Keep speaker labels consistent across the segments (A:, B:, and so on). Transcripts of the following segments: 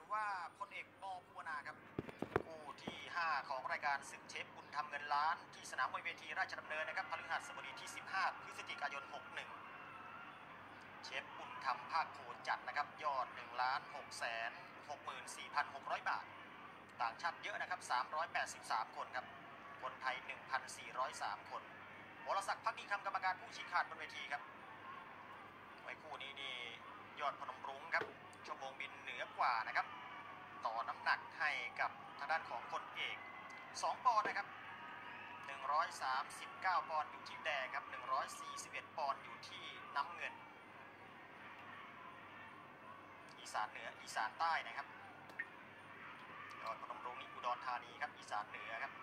A: ว่าพลเอกป.ภูวนาครับคู่ที่5ของรายการศึกเชฟบุญทำเงินล้านที่สนามมวยเวทีราชดำเนินนะครับพฤหัสบดีที่15พฤศจิกายน61เชฟบุญทำภาคโขจัดนะครับยอด1,664,600 บาทต่างชาติเยอะนะครับ383คนครับคนไทย 1,403 คนวรศักดิ์ ภักดีคำกรรมการผู้ชี้ขาดบนเวทีครับไว้คู่นี้นี่ยอดพนมรุ้งครับชั่วโมงบินเหนือกว่านะครับต่อน้ำหนักให้กับทางด้านของพลเอก2 ปอนด์นะครับ139 ปอนด์อยู่ที่แดงครับ141 ปอนด์อยู่ที่น้ำเงินอีสานเหนืออีสานใต้นะครับยอดพนมรุ้งนี่อุดรธานีครับอีสานเหนือครับ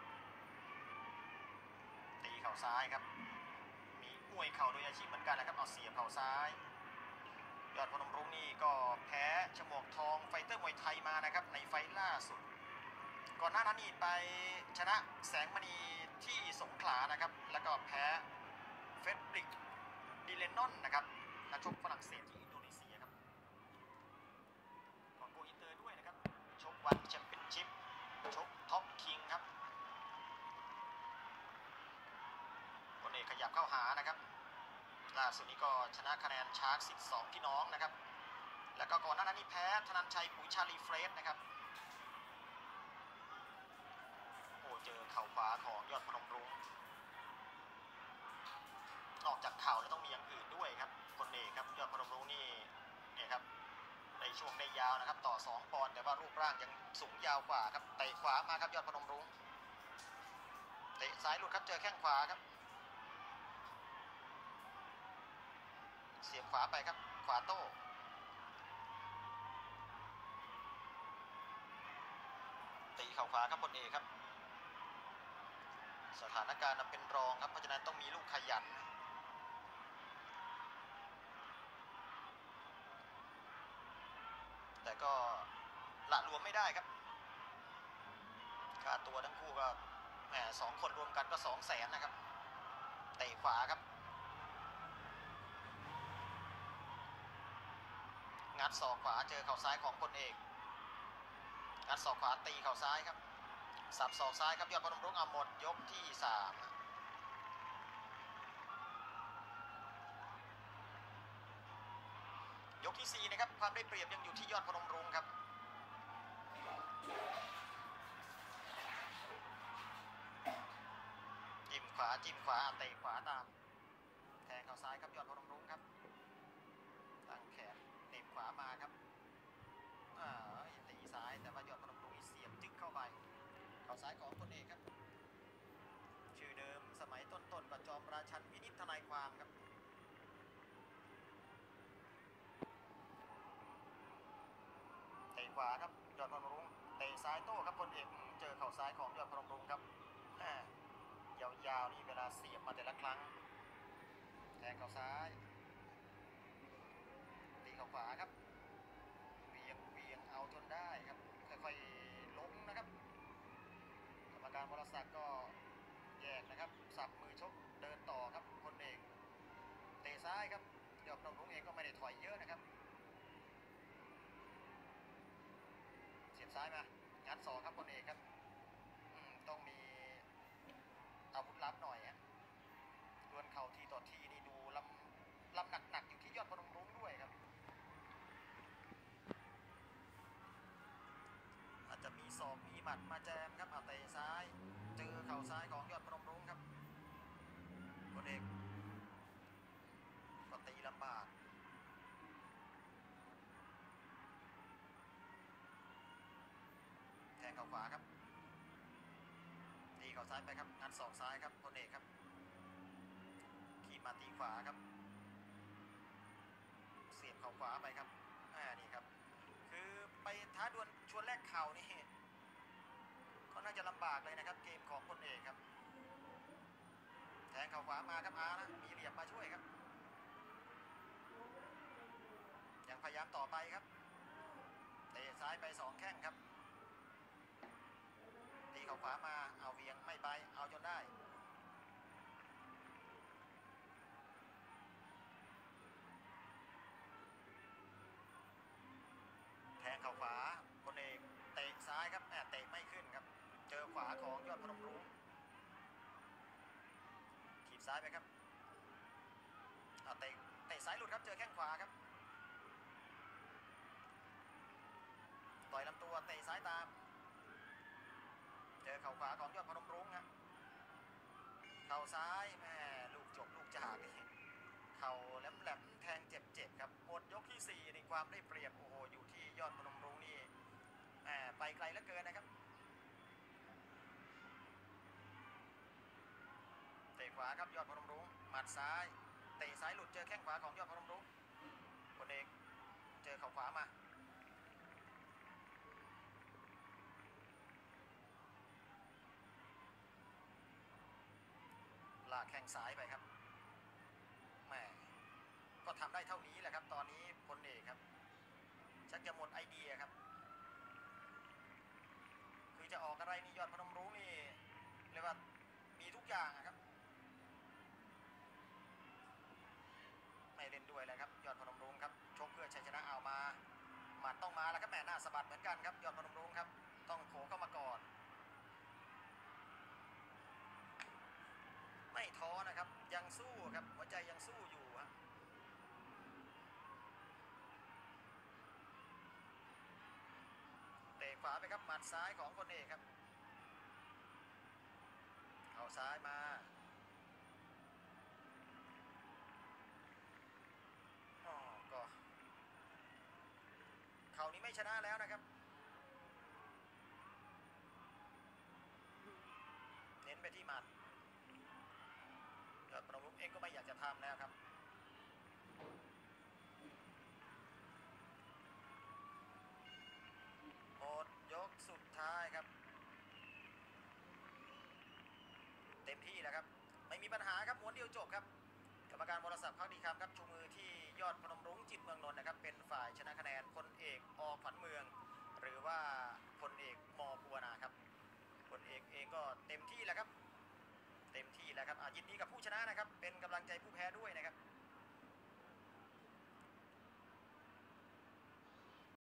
A: ตีเข่าซ้ายครับมีมวยเข่าโดยอาชีพเหมือนกันนะครับเอาเสียบเข่าซ้ายยอดพนมรุ้งนี่ก็แพ้ฉมวกทองไฟเตอร์มวยไทยมานะครับในไฟล่าสุดก่อนหน้านั้นนี่ไปชนะแสงมณีที่สงขลานะครับแล้วก็แพ้เฟดริกดิเลนอนนะครับนักชกฝรั่งเศสที่อินโดนีเซียครับก่อนโกอินเตอร์ด้วยนะครับชกวันแชมเปี้ยนชิพชกท็อปคิงครับคนเอกขยับเข้าหานะครับล่าสุดนี้ก็ชนะคะแนนชาร์ก12พี่น้องนะครับแล้วก็ก่อนหน้านั้นนี่แพ้ธนันชัยปุ๋ยชาลีเฟรดนะครับโอ้เจอเข่าขวาของยอดพนมรุ้งนอกจากเข่าแล้วต้องมีอย่างอื่นด้วยครับคนเอกครับยอดพนมรุ้งนี่เนี่ยครับในช่วงได้ยาวนะครับต่อ2 ปอนด์แต่ว่ารูปร่างยังสูงยาวกว่าครับเตะขวามาครับยอดพนมรุ้งเตะซ้ายหลุดครับเจอแข้งขวาครับเสียบขวาไปครับขวาโต้ตีเข่าขวาครับพลเอกครับสถานการณ์เป็นรองครับเพราะฉะนั้นต้องมีลูกขยันแต่ก็ละรวมไม่ได้ครับค่าตัวทั้งคู่ก็แหม2 คนรวมกันก็200,000นะครับเตะขวาครับงัดศอกขวาเจอเข่าซ้ายของพลเอกงัดศอกขวาตีเข่าซ้ายครับสับศอกซ้ายครับยอดพนมรุ้งเอาหมดยกที่3ยกที่4นะครับความได้เปรียบยังอยู่ที่ยอดพนมรุ้งครับจิ้มขวาเตะขวาตามแทงเข่าซ้ายครับยอดพนมรุ้งครับตั้งแขนเตะขวามาครับตีซ้ายแต่ว่ายอดพนมรุ้งเสียบจึ๊กเข้าไปเข่าซ้ายของพลเอกครับชื่อเดิมสมัยต้นๆกับจอมราชันวินิจทนายความครับเตะขวาครับยอดพนมรุ้งเตะซ้ายโต้ครับพลเอกเจอเข่าซ้ายของยอดพนมรุ้งครับยาวๆนี่เวลาเสียบมาแต่ละครั้งแทงเข่าซ้ายตีเข่าขวาครับเวียงเอาจนได้ครับค่อยๆล้มนะครับกรรมการวรศักดิ์ก็แยกนะครับสับมือชกเดินต่อครับพลเอกเตะซ้ายครับยอดพนมรุ้งเองก็ไม่ได้ถอยเยอะนะครับเสียบซ้ายมางัดศอกครับพลเอกครับต้องมีอาวุธลับหน่อยฮะดวลเข่าทีต่อทีนี่ดูลำหนักอยู่ที่ยอดพนมรุ้งด้วยครับอาจจะมีศอกมีหมัดมาแจมครับเตะซ้ายเจอเข่าซ้ายของยอดพนมรุ้งครับพลเอกก็ตีลำบากแทงเข่าขวาครับตีเข่าซ้ายไปครับงัดศอกซ้ายครับพลเอกครับขี่มาตีขวาครับเสียบเข่าขวาไปครับนี่ครับคือไปท้าดวลชวนแลกเข่านี่ก็น่าจะลำบากเลยนะครับเกมของพลเอกครับแทงเข่าขวามาครับนะมีเหลี่ยมมาช่วยครับยังพยายามต่อไปครับเตะซ้ายไป2 แข้งครับตีเข่าขวามาเอาเวียงไม่ไปเอาจนได้แทงเข่าขวาพลเอของยอดพนมรุ้งถีบซ้ายไปครับเตะซ้ายหลุดครับเจอแข้งขวาครับต่อยลำตัวเตะซ้ายตามเจอเข่าขวาของยอดพนมรุ้งฮะเข่าซ้ายแม่ลูกจบลูกจากเข่าแหลมๆแทงเจ็บครับหมดยกที่4ในความได้เปรียบโอ้โหอยู่ที่ยอดพนมรุ้งนี่ไปไกลเหลือเกินนะครับเตะขวาครับยอดพนมรุ้งหมัดซ้ายเตะซ้ายหลุดเจอแข้งขวาของยอดพนมรุ้งพลเอกเจอเข่าขวามาลากแข้งซ้ายไปครับแหมก็ทำได้เท่านี้แหละครับตอนนี้พลเอกครับชักจะหมดไอเดียครับคือจะออกอะไรนี่ยอดพนมรุ้งนี่เรียกว่ามีทุกอย่างครับไม่เล่นด้วยเลยครับยอดพนมรุ้งครับชกเพื่อชัยชนะเอามาหมัดต้องมาแล้วครับแม่หน้าสะบัดเหมือนกันครับยอดพนมรุ้งครับต้องโผล่เข้ามาก่อนไม่ท้อนะครับยังสู้ครับหัวใจยังสู้อยู่ฮะเตะขวาไปครับหมัดซ้ายของพลเอกครับเข่าซ้ายมาก็เข่านี้ไม่ชนะแล้วนะครับเน้นไปที่หมัดยอดพนมรุ้งเองก็ไม่อยากจะทำแล้วครับหมดยกสุดท้ายครับเต็มที่แล้วครับไม่มีปัญหาครับม้วนเดียวจบครับกรรมการวรศักดิ์ ภักดีคำครับชูมือที่ยอดพนมรุ้งจิตเมืองนนท์นะครับเป็นฝ่ายชนะคะแนนพลเอกอ.ขวัญเมืองหรือว่าพลเอกม.ภูวนาครับพลเอกเองก็เต็มที่แล้วครับเต็มที่แล้วครับยินดีกับผู้ชนะนะครับเป็นกำลังใจผู้แพ้ด้วยนะครับ